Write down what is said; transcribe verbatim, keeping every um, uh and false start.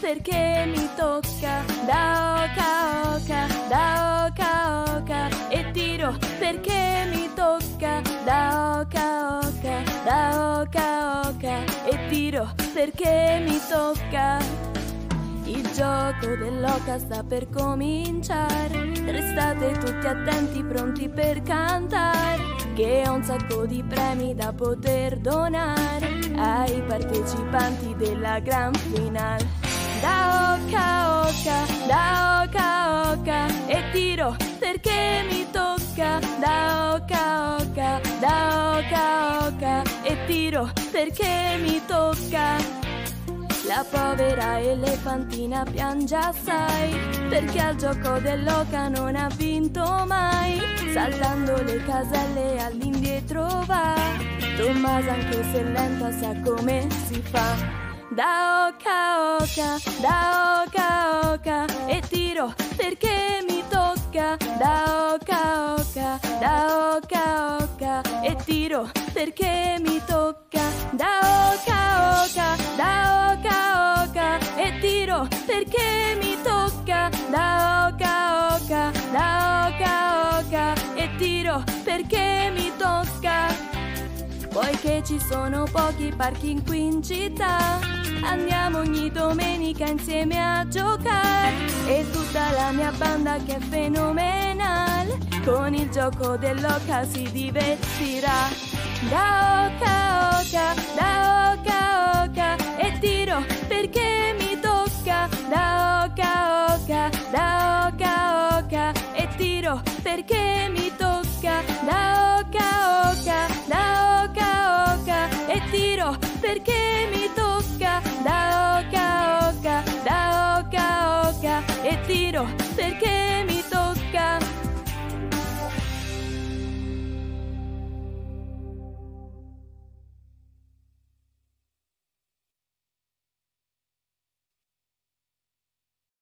perché mi tocca. Da oca oca, da oca oca, e tiro perché mi tocca. Da oca oca, da oca oca, e tiro perché mi tocca. Il gioco dell'oca sta per cominciare, restate tutti attenti, pronti per cantare, che ho un sacco di premi da poter donare ai partecipanti della gran finale. Da oca oca, da oca oca, e tiro perché mi tocca. Da oca oca, da oca oca, e tiro perché mi tocca. La povera elefantina piange assai, perché al gioco dell'oca non ha vinto mai. Saltando le caselle all'indietro va, Tommaso anche se lenta sa come si fa. Da oca oca, da oca oca, e tiro perché mi tocca. Da oca oca, da oca oca, e tiro perché mi tocca. Da oca oca, da oca oca, e tiro perché mi tocca. Da oca oca, da oca oca, e tiro perché mi tocca. Poiché ci sono pochi parchi qui in città, andiamo ogni domenica insieme a giocare. E tutta la mia banda che è fenomenale, con il gioco dell'oca si divertirà. Da oca oca, da oca oca, e tiro